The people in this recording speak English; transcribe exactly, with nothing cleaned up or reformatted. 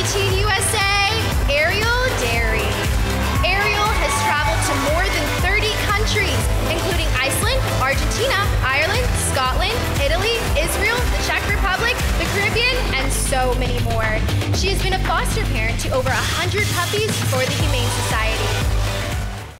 Teen U S A, Ariel Dery. Ariel has traveled to more than thirty countries, including Iceland, Argentina, Ireland, Scotland, Italy, Israel, the Czech Republic, the Caribbean, and so many more. She has been a foster parent to over one hundred puppies for the Humane Society.